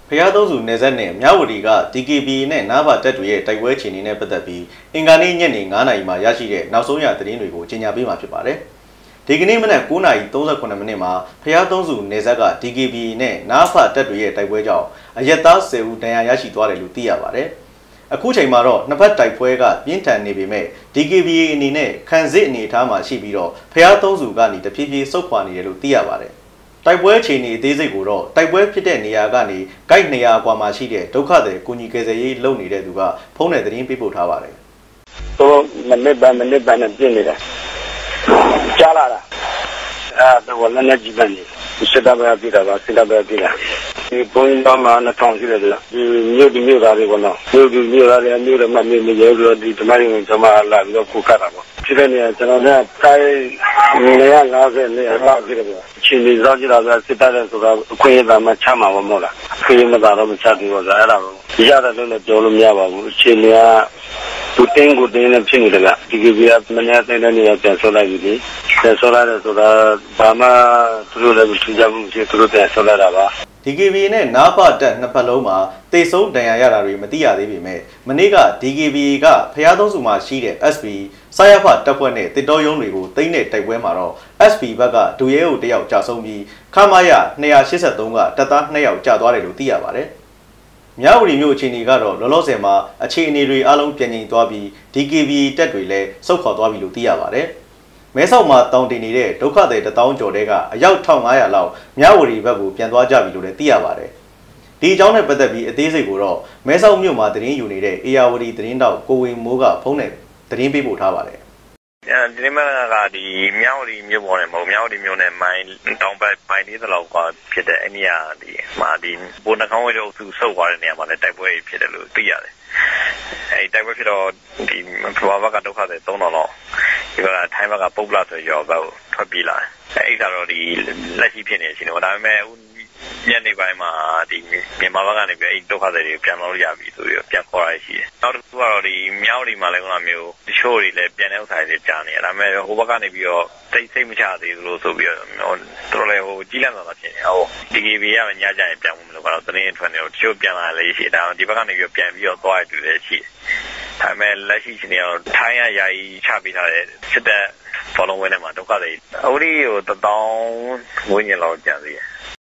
ဖျားသုံးစုနေဆက်နဲ့မြဝတီက DKB နဲ့နားပါတက်တွေရဲ့တိုက်ပွဲအခြေအနေနဲ့ပတ်သက်ပြီးအင်္ဂါနေ့ညနေ9:00 နာရီမှာရရှိတဲ့နောက်ဆုံးရသတင်းတွေကိုကြေညာပေးမှာဖြစ်ပါတယ်။ဒီကနေ့မနက်9:38 မိနစ်မှာဖျားသုံးစုနေဆက်က DKB နဲ့နားပါတက်တွေရဲ့တိုက်ပွဲကြောင့်အရက်သား10ဦးဒဏ်ရာရရှိသွားတယ်လို့သိရပါတယ်။အခုချိန်မှာတော့နှစ်ဖက်တိုက်ပွဲကပြင်းထန်နေပေမဲ့ DKB အနေနဲ့ခံစစ်အနေအထားမှာရှိပြီးတော့ဖျားသုံးစုကနေတဖြည်းဖြည်းဆုတ်ခွာနေတယ်လို့သိရပါတယ်။တိုက်ပွဲအခြေအနေအသေးစိတ်ကိုတော့တိုက်ပွဲဖြစ်တဲ့နေရာကနေဂိုက်200ကွာမှာရှိတဲ့ဒုက္ခသည်ကိုကြီးကယ်ဆယ်ရေးလုပ်နေတဲ့သူကဖုန်းနဲ့သတင်းပေးပို့ထားပါတယ်။တော့မနစ်ပန်းနဲ့ပြင်းနေတာ။ကြားလာတာ။တော့လည်းကြည့်ပန်းနေ။စစ်တပ်ပဲပြည်တာပါစစ်တပ်ပဲပြည်တာ။ဒီဘုံတော်မှာ2000ရှိတယ်လား။ဒီမြို့သားတွေကနော်။မြို့သားတွေမြို့တွေမှာမြို့နေရောဒီဓမ္မရင်ကျွန်မလာပြီးတော့ခုခတ်တာပေါ့။ဒီနေ့ကျွန်တော်ကတိုင်းနေရ50နေရာလောက်ပြည်တယ်ပေါ့။ချင်းလေးစောကြည့်တော့စစ်တပ်တဲ့ဆိုတာအခွင့်အရေးမှချမှာမဟုတ်လား။ခွင့်မသာတော့မချသေးဘူးဆိုအဲ့ဒါတော့ရတယ်လို့လည်းပြောလို့မရပါဘူး။ချင်းလေးကသူတင်းကိုတင်းနဲ့ဖြစ်နေတယ်ကဒီကပြမနေ့တိုင်းနေရပြန်ဆောလိုက်ပြီလေပြန်ဆောလိုက်တယ်ဆိုတာဘာမှသူတို့လည်းမရှိကြဘူးသူတို့ပြန်ဆောလိုက်တာပါ DKB နဲ့နားပါတက်နှစ်ဖက်လုံးမှာတေဆုံးဒဏ်ရာရတာတွေမသိရသေးပေမဲ့မနေ့က DKB ကဖျားသုံးစုမှာရှိတဲ့ SP စာရဖတပ်ဖွဲ့နဲ့တစ်တော်ရုံးတွေကိုသိမ်းတဲ့တိုက်ပွဲမှာတော့ SP ဘက်ကဒူရဲကိုတယောက်ကြာဆုံးပြီးခမာရ283ကတပ်သား2ယောက်ကြာသွားတယ်လို့သိရပါတယ်မြဝတီမြို့အခြေအနေကတော့လောလောဆယ်မှာအခြေအနေတွေအလုံးပြန်ငြိမ်သွားပြီး DKB တက်တွေလည်းစုတ်ခေါ်သွားပြီလို့သိရပါတယ်။မဲဆောက်မှာတောင်တင်နေတဲ့ဒုက္ခသည်1000ကျော်တဲကအယောက်1500လောက်မြဝတီဘက်ကိုပြန်သွားကြပြီလို့လည်းသိရပါတယ်။ဒီအကြောင်းနဲ့ပတ်သက်ပြီးအသေးစိတ်ကိုတော့မဲဆောက်မြို့မှာသတင်းယူနေတဲ့အေယာဝတီသတင်းတောက်ကိုဝင်းမိုးကဖုန်းနဲ့သတင်းပေးပို့ထားပါတယ်။ဒီနေ့မှကဒီမြောက်ဝတီမြို့ပေါ်နဲ့မဟုတ်မြောက်ဝတီမြို့နဲ့မိုင်းတောင်ဘက်မိုင်းလေးလောက်ကဖြစ်တဲ့အဲ့နေရာဒီမှာဒီဘုံနှကောင်းဝဲတို့သူဆုတ်သွားတဲ့နေရာမှာလည်းတိုက်ပွဲဖြစ်တယ်လို့သိရတယ်။အဲ့တိုက်ပွဲဖြစ်တော့ဒီဖဝါဘက်ကဒုက္ခတွေ3000လောက်ဒီကထိုင်းဘက်ကပုတ်ပလာဆိုရောဘက်ကိုထွက်ပြေးလာတယ်။အဲ့ဒါတော့ဒီလက်ရှိဖြစ်နေရှင်တော့ဒါပေမဲ့ညနေပိုင်းမှာဒီမြန်မာဘက်ကနေပြီးအဲ့ဒုက္ခတွေပြန်လို့ရပြီဆိုပြီးပြန်ခေါ်ရရှိတယ်။နောက်တစ်ခုကတော့ဒီမြောက်ဝတီမှာလည်းကတော့မျိုးတချို့တွေလည်းပြန်တဲ့ဥစ္စာတွေကြားနေရဒါပေမဲ့ဟိုဘက်ကနေပြီးတော့စိတ်မချသေးဘူးလို့ဆိုပြီးတော့တော်လည်းဟိုကြီးလန့်သွားဖြစ်နေဟို DKB ရမညကြရင်ပြန်မှုမလို့ကတော့သတင်းထွက်နေတော့တချို့ပြန်လာလေရှိဒါဒီဘက်ကနေပြီးပြန်ပြီးတော့သွားရတူလည်းရှိဒါပေမဲ့လက်ရှိရှင်ကတော့ထိုင်းရယာယီချပေးထားတဲ့စစ်တပ်ဘောလုံးဝင်းထဲမှာဒုက္ခတွေအဝရီကို1000ဝန်းကျင်လောက်ကျန်သေးတယ်